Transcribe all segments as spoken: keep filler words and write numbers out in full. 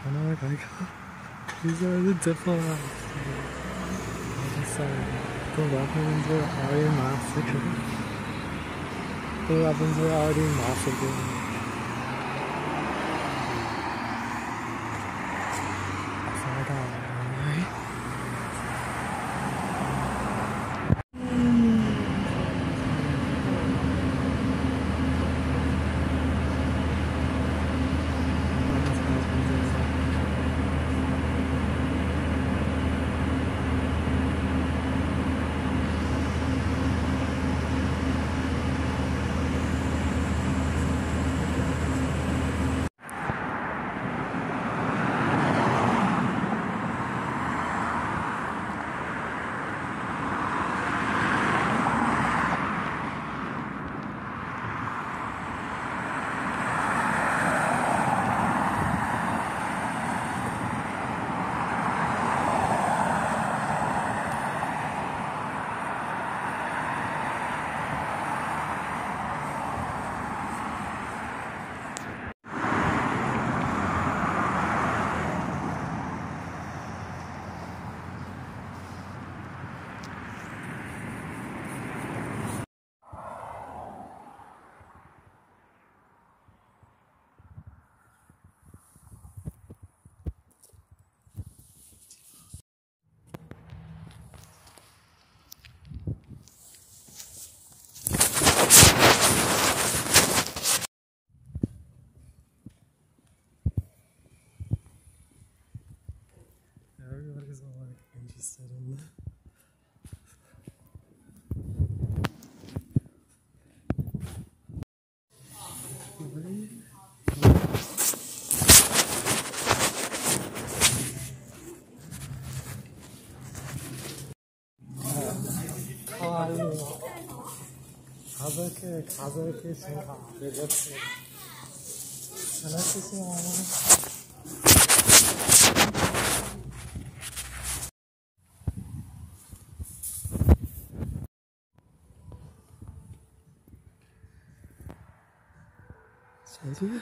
하나를 가니까 이제는 대파가都百分之二马四克，都百分之二零马四克。啥大来？嗯。Everybody's all like interested in that. 가볍게 가볍게 생각 되겠지. 잘하시죠. 잘지?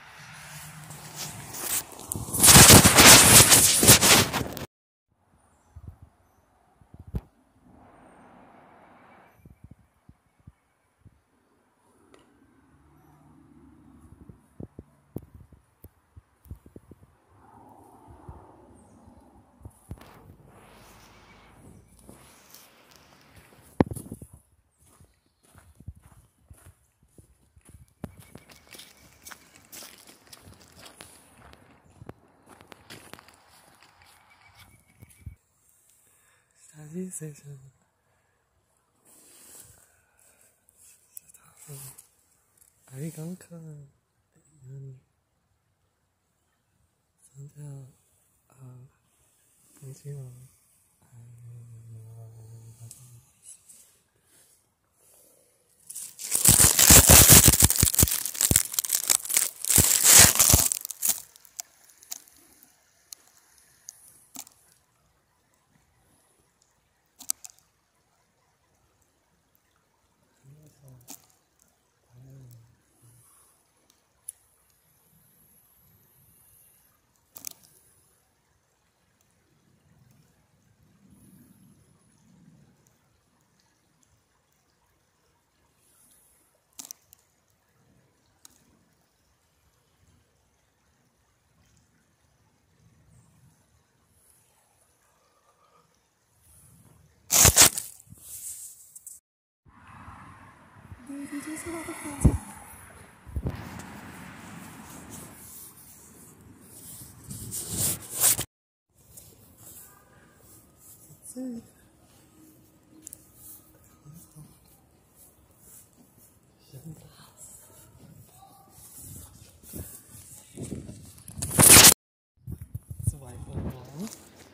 Study session. 아이 강카 이런 상자 아 보이지마. There's a lot of fun. Let's see. It's a white one.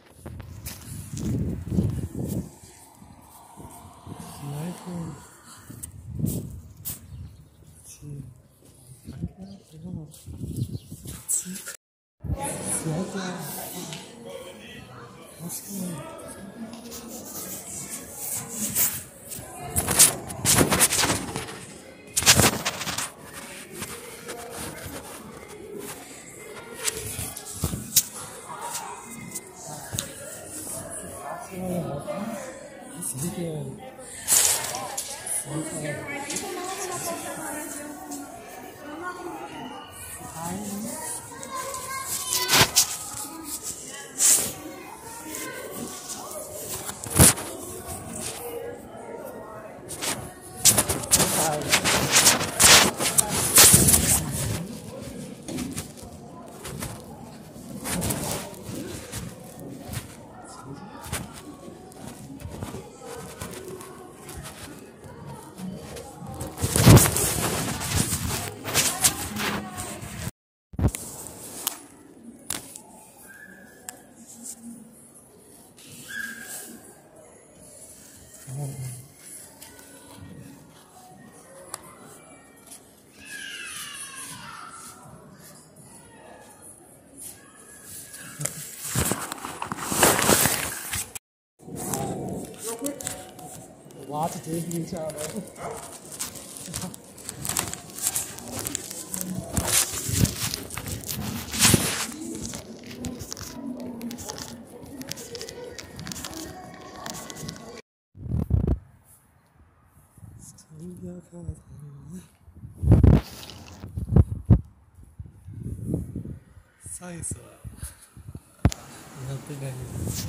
Michael. lot to do to each other. Size nothing I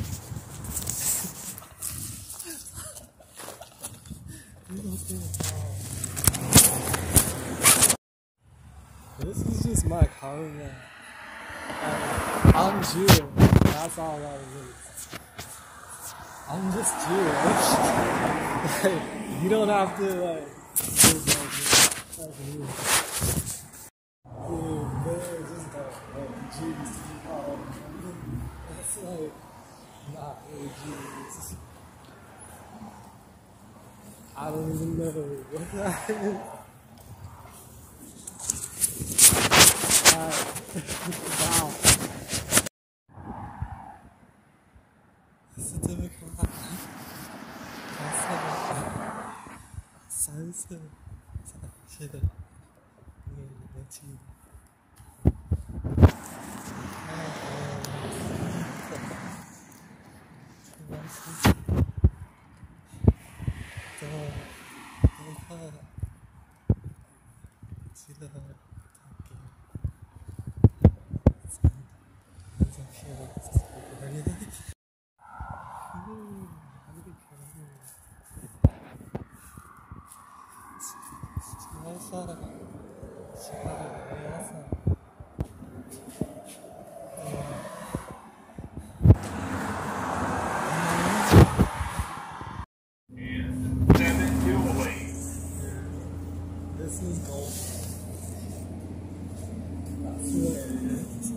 This is just my karma. Uh, I'm Jewish. That's all that is. I'm just Jewish. Like, you don't have to like. Like me. Dude, they're just like, like Jews to be called. That's like not really Jews. I don't even know what that is. Wow. It's a difficult one. Sounds good. Shit. This is gold. That's what it is.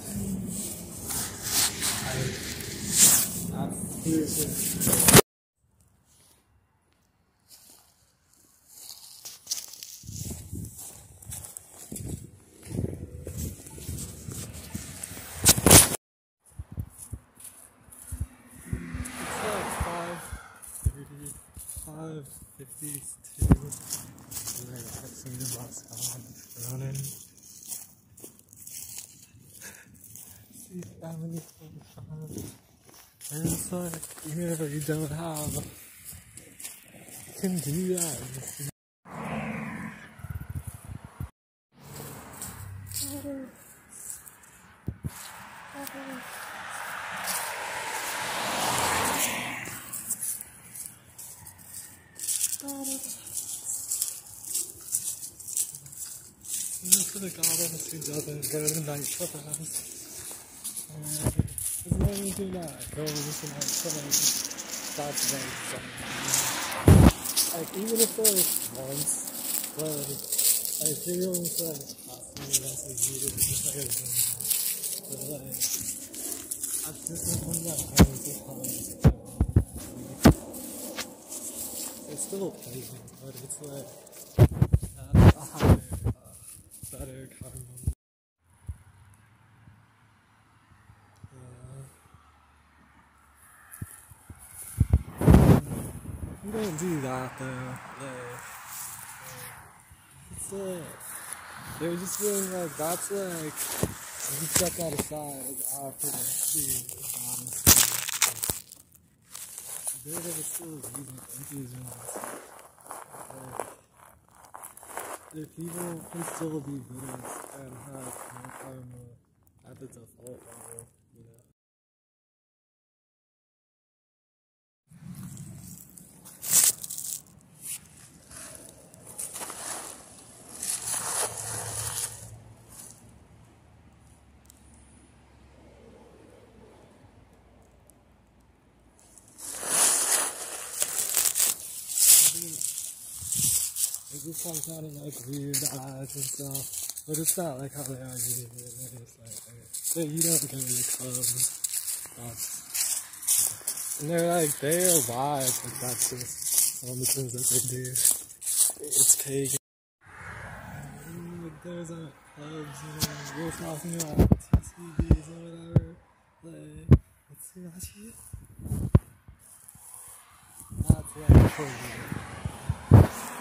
I, that's seriously. five fifty-two. We're texting the bus on, running. See family forty-five. And it's like, even if you don't have, you can do that. To the goddess who doesn't go to night class. And as long as you're not going to night class, that's very fun. Like, even if there's once, like, like, you're going to like, possibly that's like you did it, but like, I just don't want that having to come. It's still pleasing, but it's like, uh, a higher, uh, better karma. You don't do that though. Like, it's like, they're just being like, that's like, you set that aside after the see the bottom scene. They're gonna still using enthusiasm. Like, the people can still be Buddhists and have no karma at the default level, you know. It just comes out in like weird eyes and stuff, but it's not like how they are usually. It's like, okay, you don't go to the clubs. That's, and they're like, they're alive, like that's just one of the things that they do. It's pagan. And, like, there's like clubs and we're talking about T C Bs or whatever. Like, let's see that shit. That's Yeah, I told you.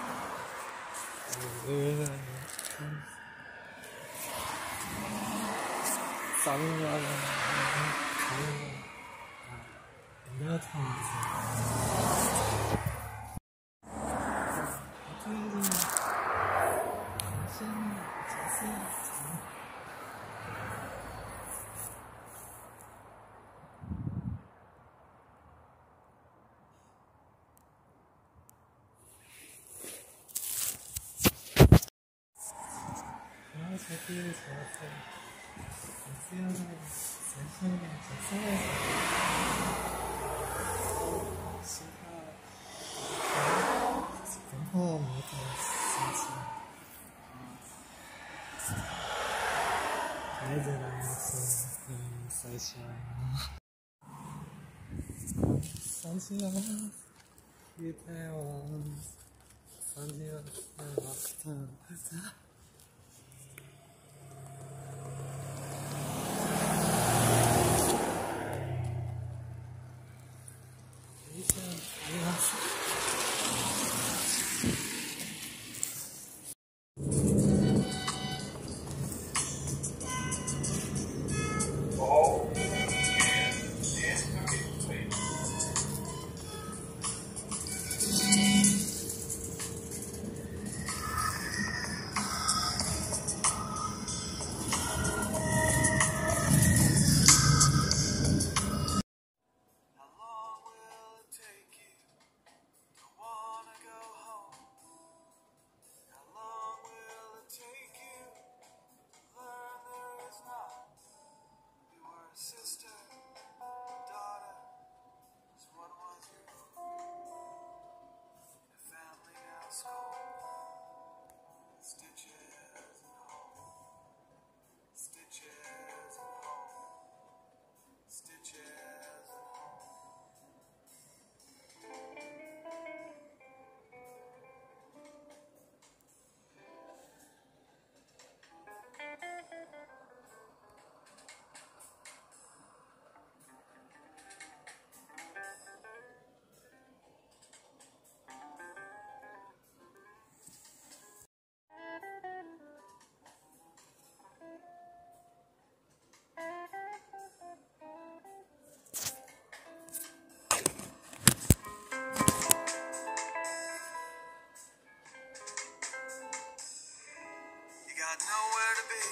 Got nowhere to be,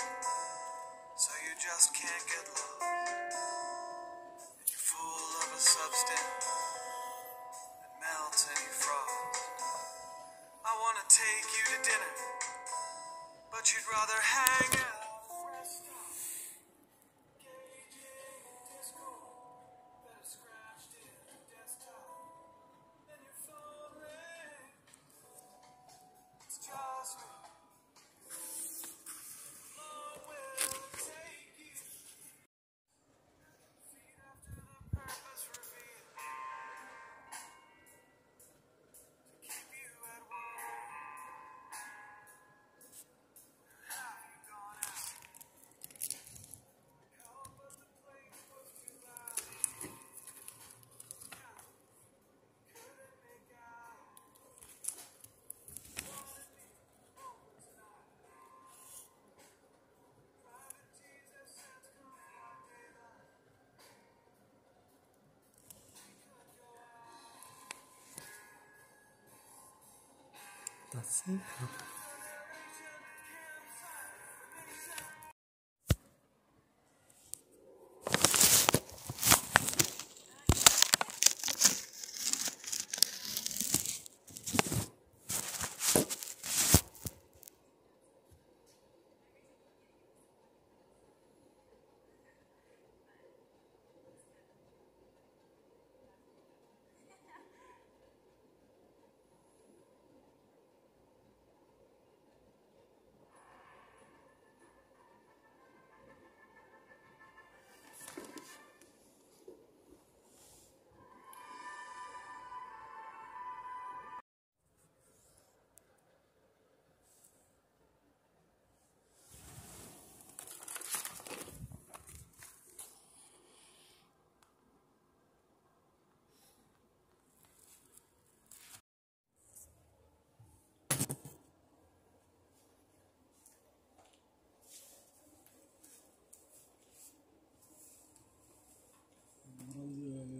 so you just can't get lost. And you're full of a substance that melts any frost. I wanna take you to dinner, but you'd rather hang out. Rest up, gauging discord that is scratched in the desktop. And your phone rings, it's just me. That's it.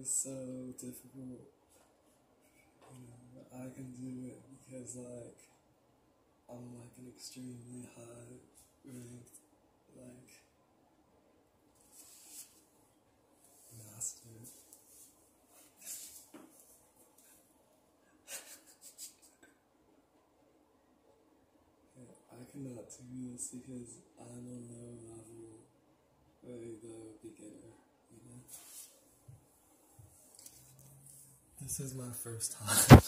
so difficult. You know, I can do it because like I'm like an extremely high ranked like master. Yeah, I cannot do this because I'm a low level, very low beginner, you know? This is my first time.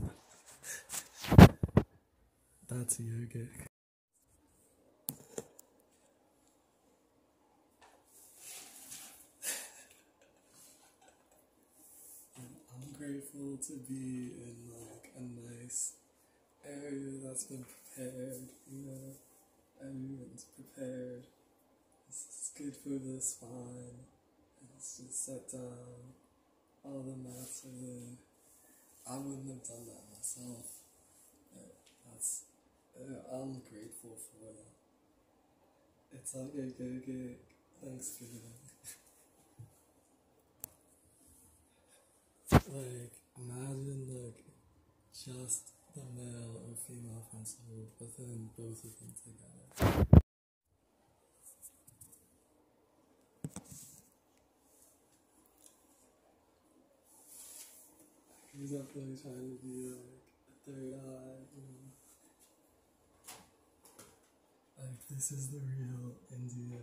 That's yogic. I'm grateful to be in like a nice area that's been prepared, you know? Everyone's prepared. This is good for the spine. It's just set down. All the mats are there. I wouldn't have done that myself. Yeah, that's, yeah, I'm grateful for that. It's like a yogic Thanksgiving. Like, imagine like just the male or female principle, but then both of them together. He's definitely trying to be like a third eye, you know. Like, this is the real India.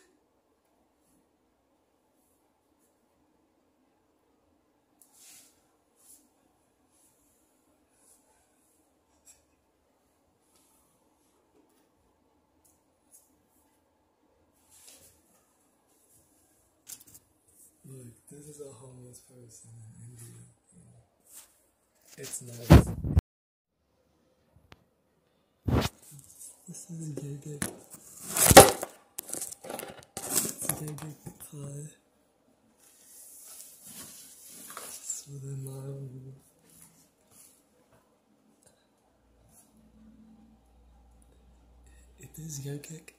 Look, this is a homeless person in India, you know. It's nice. This is a yogic. It's a yogic pie. Just within my own roof. It is yogic.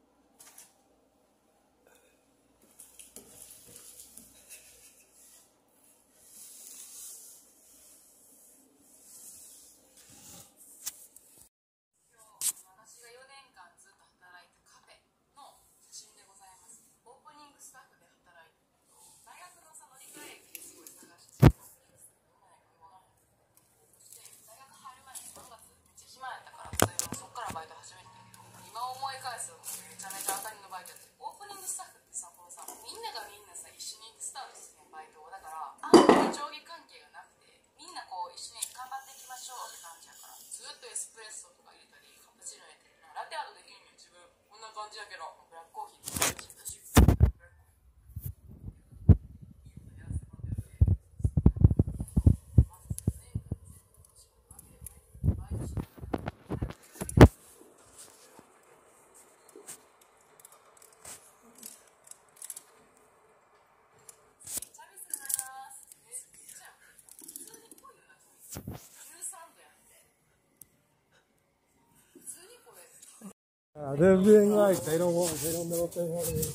Uh, they're being like, they don't want, they don't know if they want it.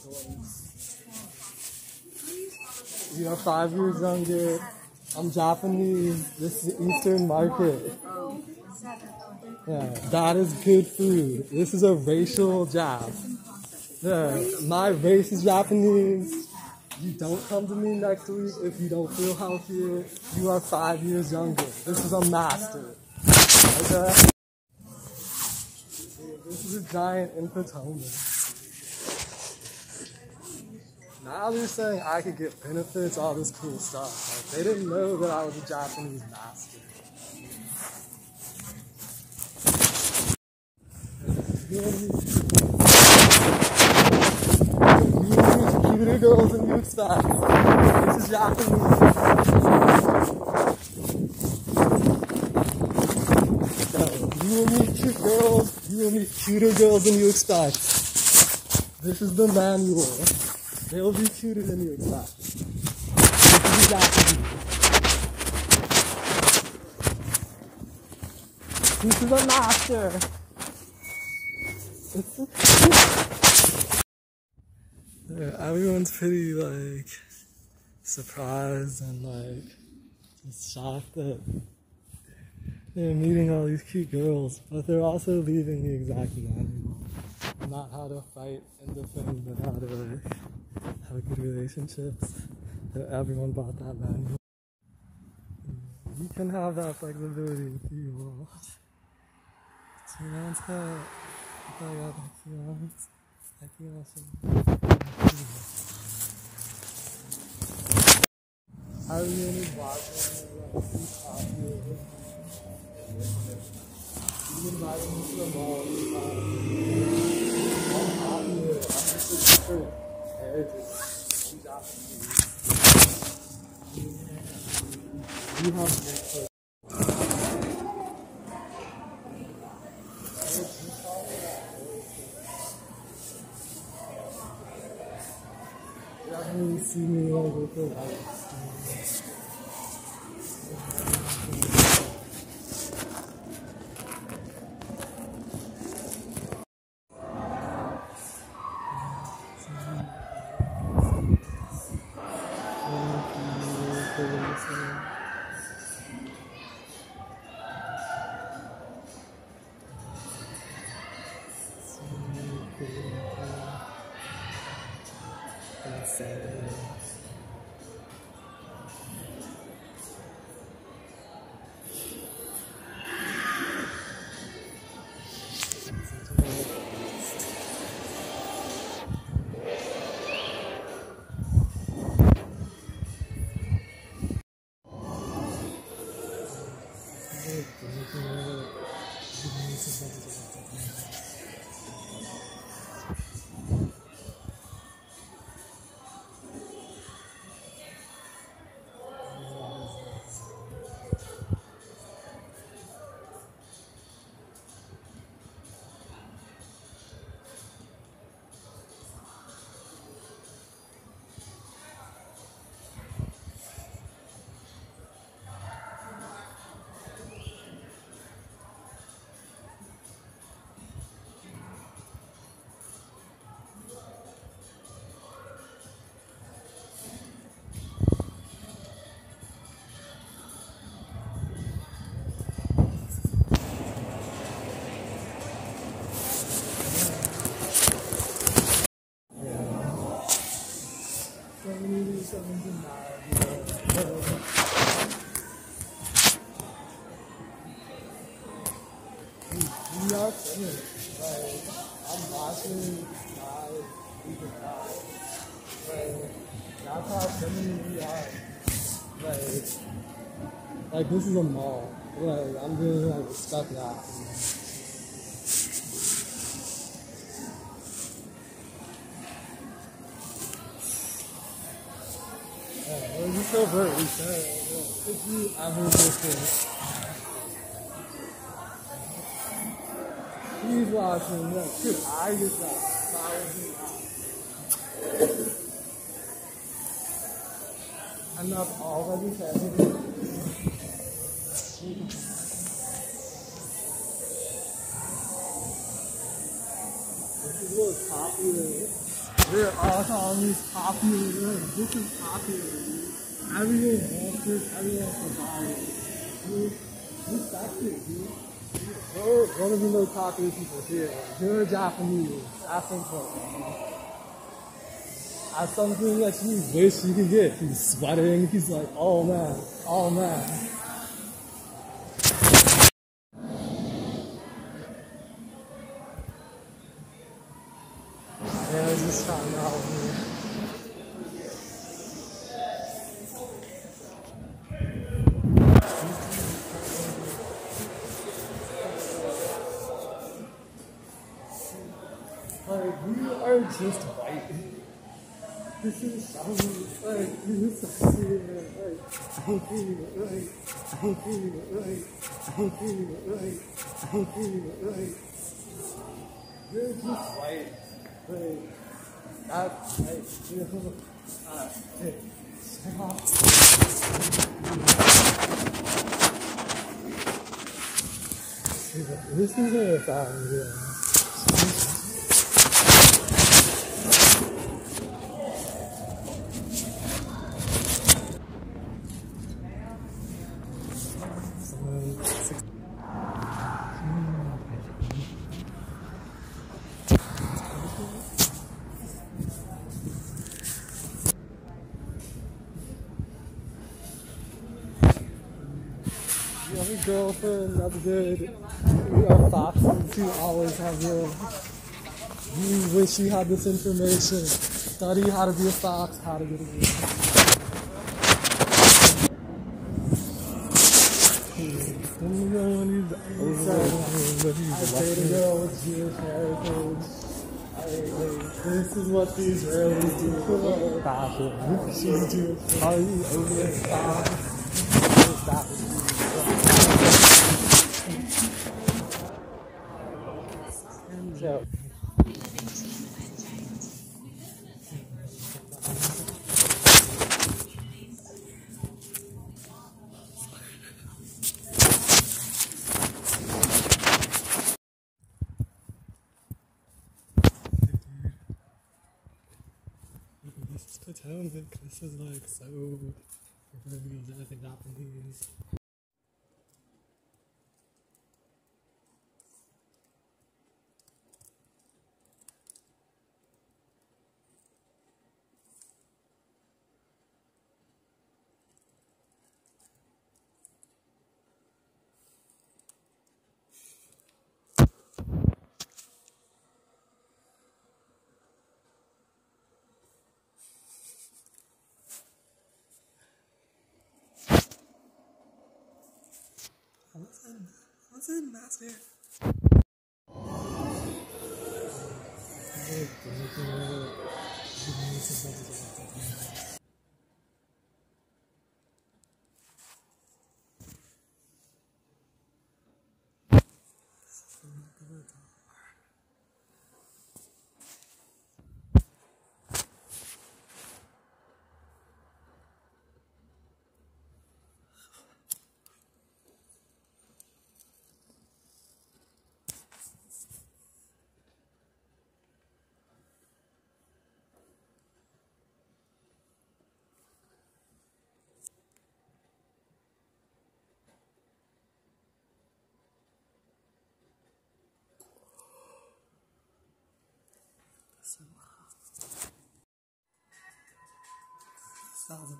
You know, five years younger. I'm Japanese. This is the Eastern market. Yeah, that is good food. This is a racial jab. Yeah, my race is Japanese. You don't come to me next week if you don't feel healthier. You are five years younger. This is a master. Okay? This is a giant in Potomac. Now they're saying I could get benefits, all this cool stuff. Like, they didn't know that I was a Japanese master. You use cuter girls than you expect. This is Japanese. You will meet cute girls, you will meet cuter girls than you expect. This is the manual. They'll be cuter than you expect. This is Japanese. This is a master. Yeah, everyone's pretty like surprised and like just shocked that they're meeting all these cute girls, but they're also leaving the exact manual. Not how to fight and defend, but how to like have good relationships. That everyone bought that manual. You can have that flexibility if you want. So that's how I got the feelings. I feel so. I really watching like these popular. You invited me to the mall. I'm popular. I'm just a different heritage. You got me. You have great clothes. You definitely see me like with the lights. We are finished. Like, I'm watching guys even die. Like, that's how feminine we are. Like, like this is a mall. Like, I'm doing like stuff now. Yeah, we're just so very sad. If you ever listen. He's watching that too. I just got following out. I'm not already having it. This is what's popular. We're all calling these popular. This is popular. Everyone wants this. Everyone wants to buy it. Dude, respect it, dude. We're one of the most popular people here. You're Japanese. That's important. That's something that you wish you could get. He's sweating. He's like, oh man, oh man. Yeah, I was just trying to help me. Like, we are just white. This is so, like, this is so weird. Like, I ain't feeling it right. I ain't feeling it right. I ain't feeling it right. I ain't feeling it right. You're just white. Like, that's, like, you know, uh, hey, stop. This is a bad idea. girlfriend, that's good. We are foxes who always have your. You wish you had this information. Study how to be a fox, how to get a girl. I dated a girl with Jewish heritage. This is what the Israelis do for fashion. She's Jewish. Are you over a fox? So. This is Potomac. This is like so. I think Japanese. Listen, listen, master. So, solid.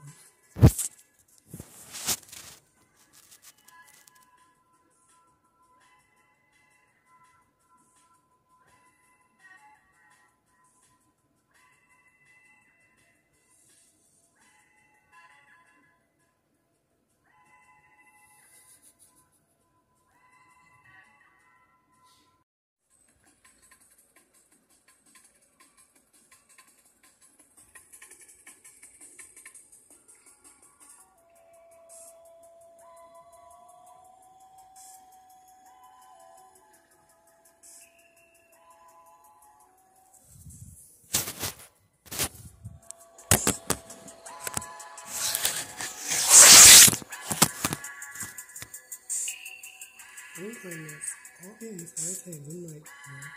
Anything is all things, everything, I'm like, you know.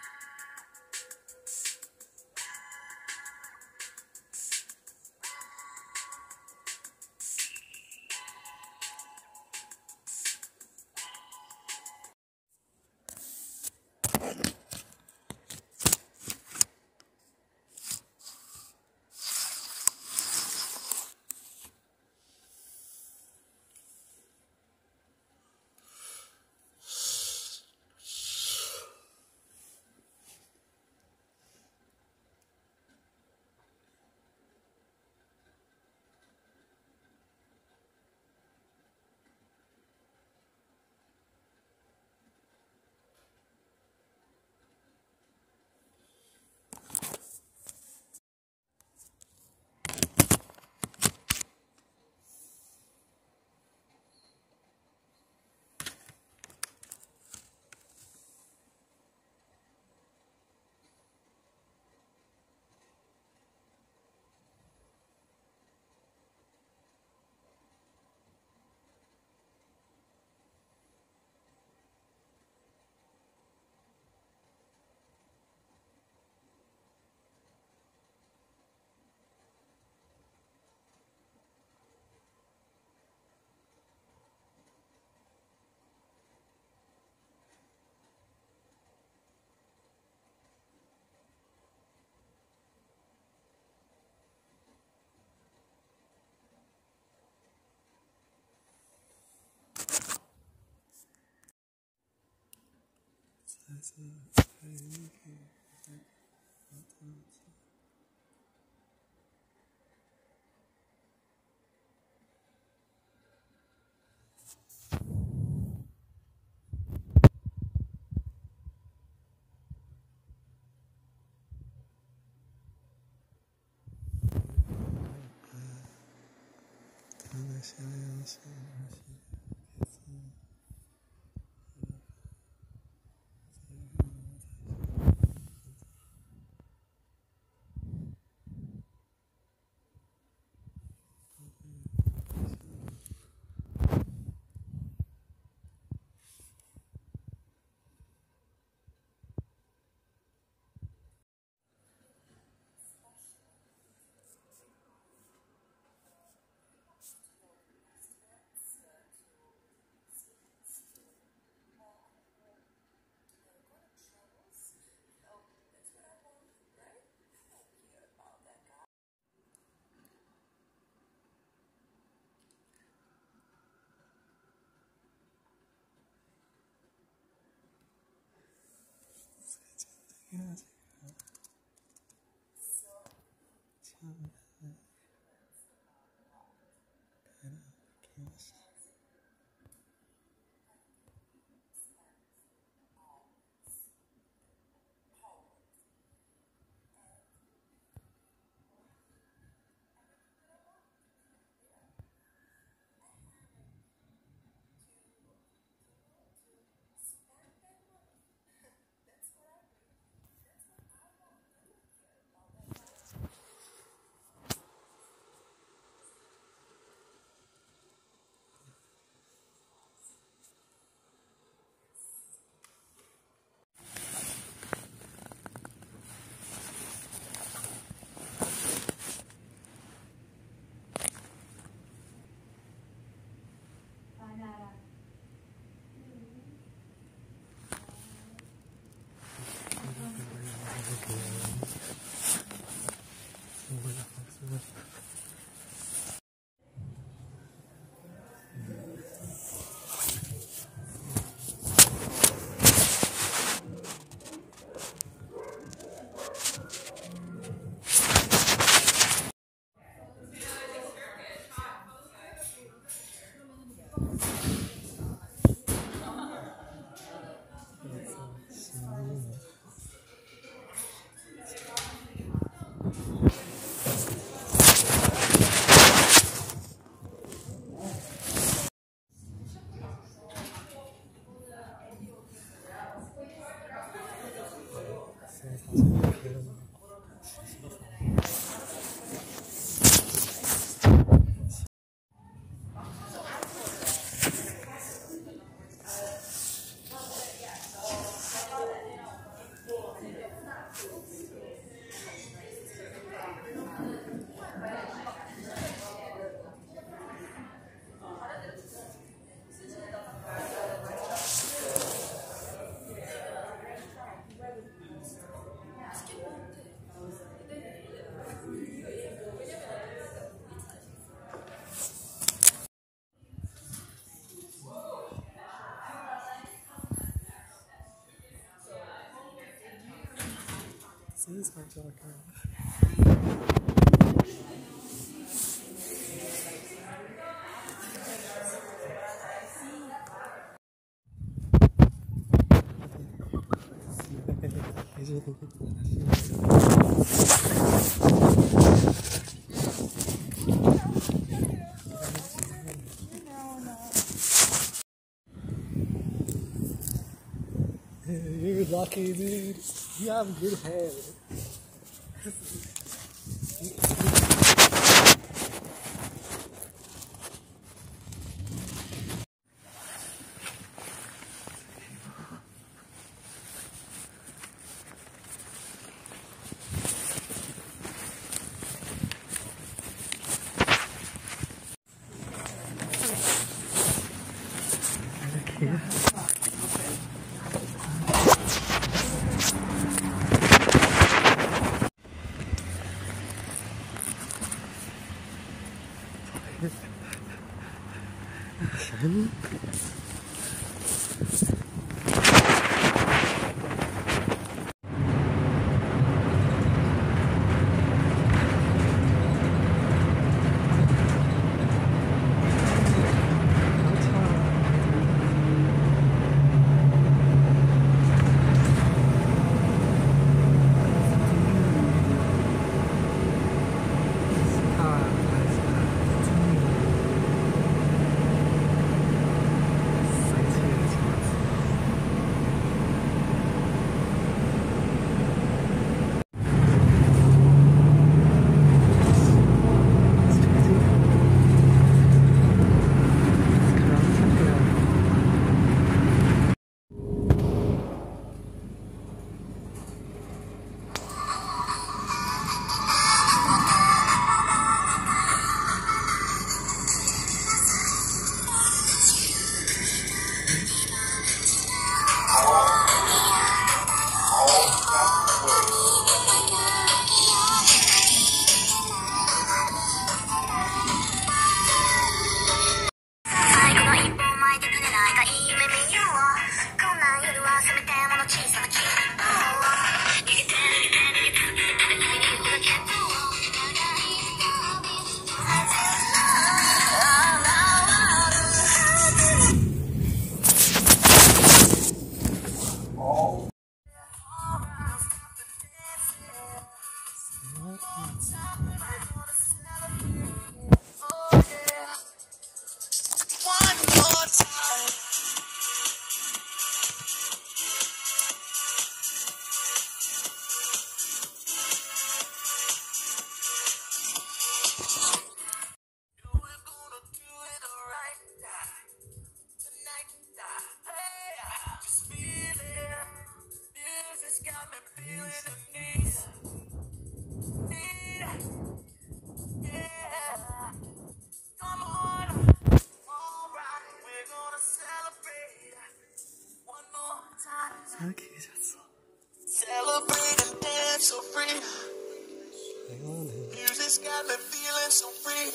This hard to look at. You're lucky, dude. You have good hair. Celebrate and dance so free. Music's got me feeling so free.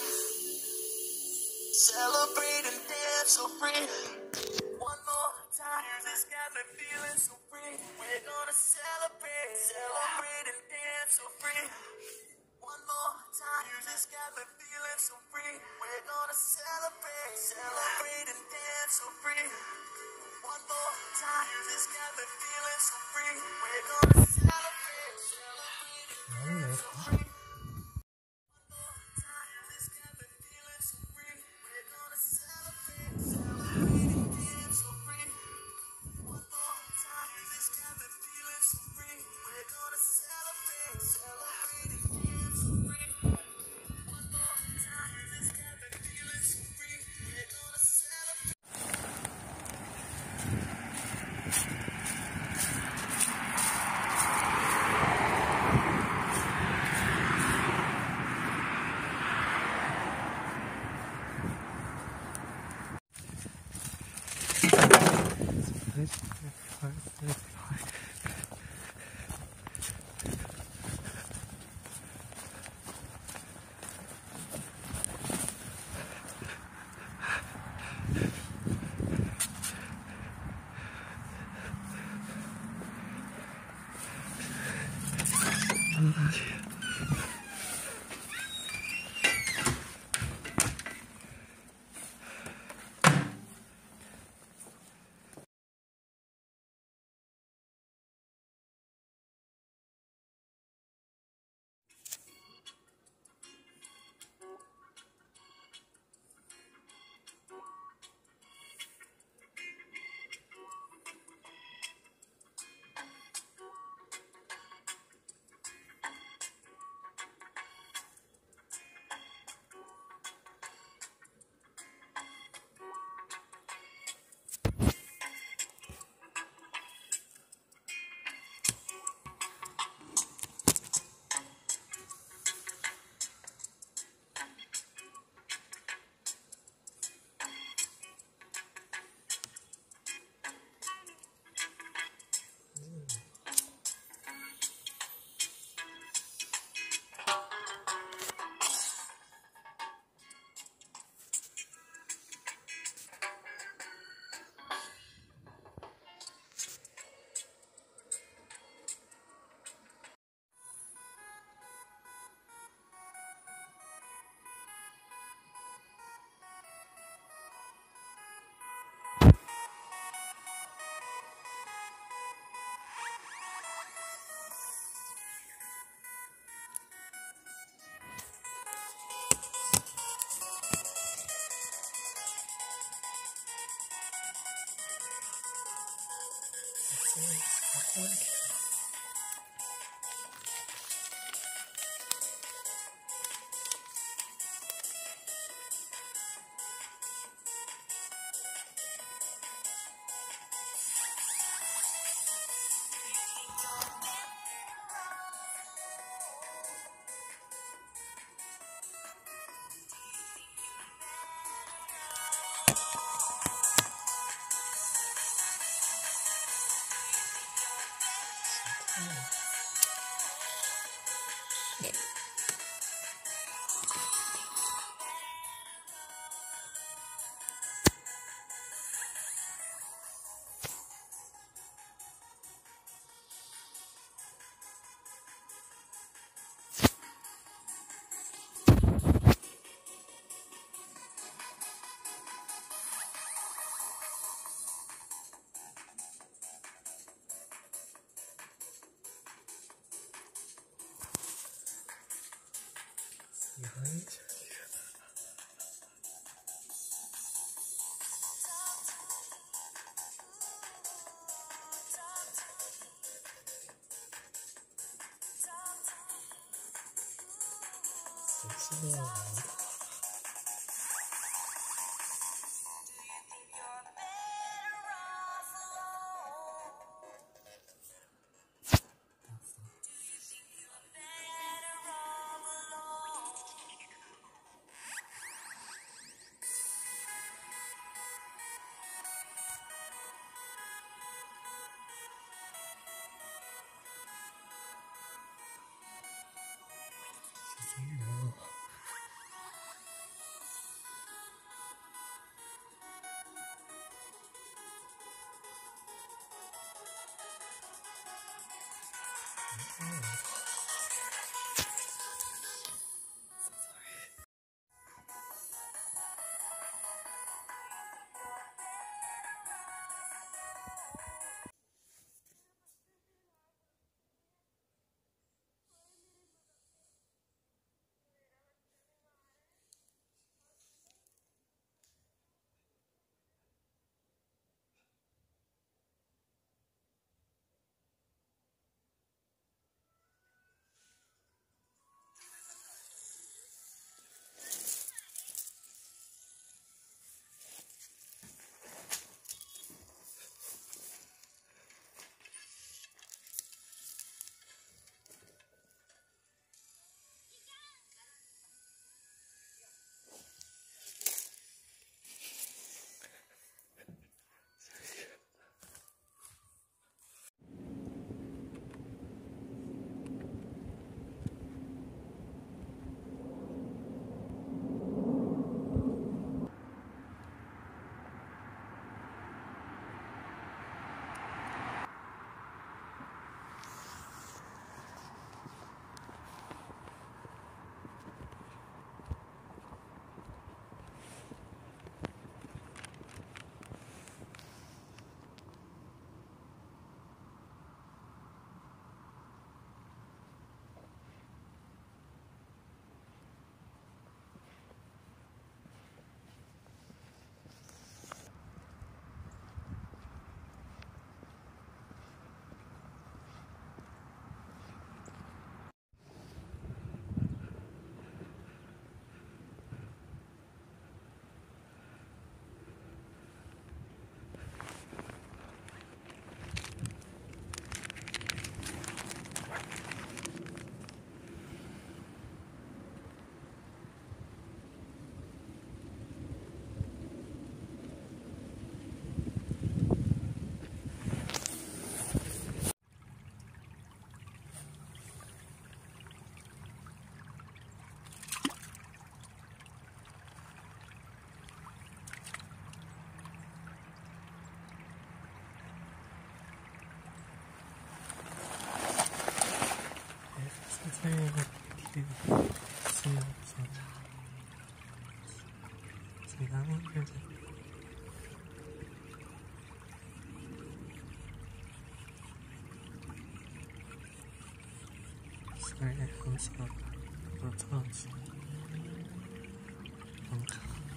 Celebrate and dance so free. One more time. Music's got me feeling so free. We're gonna celebrate, celebrate and dance so free. One more time. Music's got me feeling so free. We're gonna celebrate, celebrate and dance so free. One more time. Music's got me feeling so free. We're gonna celebrate, celebrate and dance so free. One more time. Music's got me feeling so free. We're gonna celebrate, celebrate and dance so free. One more time. Music's got me feeling so free. We're gonna celebrate, celebrate and dance so free. One more time. Music's got me feeling so free. We're gonna celebrate. behind. sixteen yo. Sorry, I'm sorry. I'll touch. Okay.